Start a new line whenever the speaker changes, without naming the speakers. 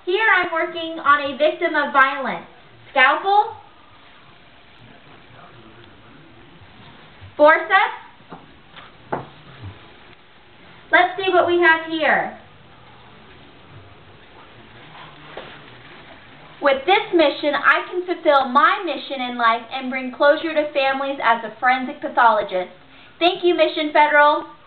Here I'm working on a victim of violence. Scalpel, forceps. Let's see what we have here. With this mission, I can fulfill my mission in life and bring closure to families as a forensic pathologist. Thank you, Mission Federal.